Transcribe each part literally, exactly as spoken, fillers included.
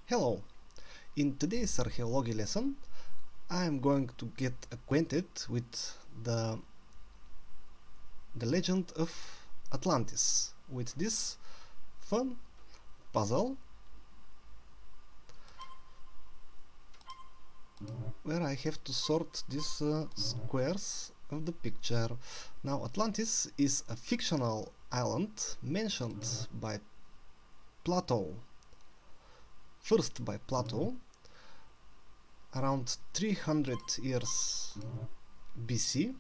Hello! In today's archaeology lesson, I am going to get acquainted with the, the legend of Atlantis with this fun puzzle where I have to sort these uh, squares of the picture. Now, Atlantis is a fictional island mentioned by Plato. First by Plato, around three hundred years B C,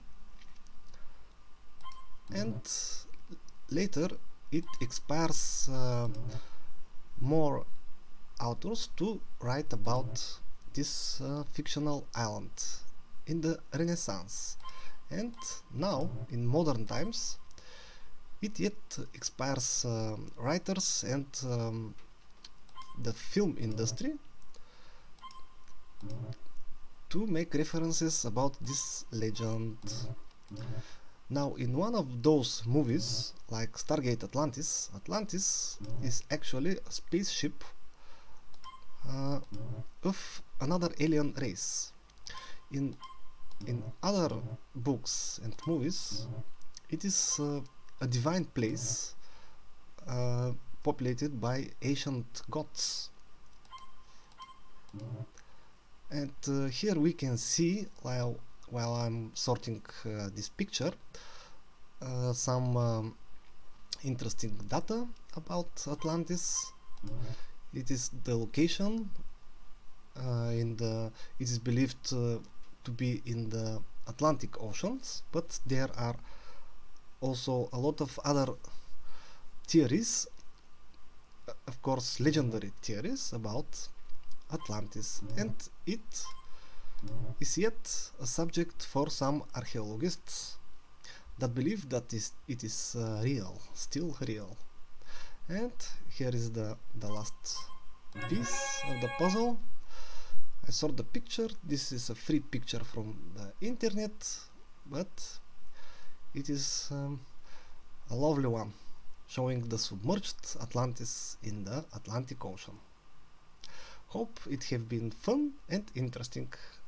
and later it inspires uh, more authors to write about this uh, fictional island in the Renaissance. And now, in modern times, it yet inspires uh, writers and um, the film industry to make references about this legend. Now, in one of those movies, like Stargate Atlantis, Atlantis is actually a spaceship uh, of another alien race. In in other books and movies, it is uh, a divine place uh, populated by ancient gods. And uh, here we can see, while while I'm sorting uh, this picture, uh, some um, interesting data about Atlantis. It is the location uh, in the it is believed uh, to be in the Atlantic Oceans, but there are also a lot of other theories, of course legendary theories about Atlantis, and it is yet a subject for some archaeologists that believe that is, it is uh, real, still real. And here is the, the last piece of the puzzle. I saw the picture. This is a free picture from the internet, but it is um, a lovely one, showing the submerged Atlantis in the Atlantic Ocean. Hope it have been fun and interesting.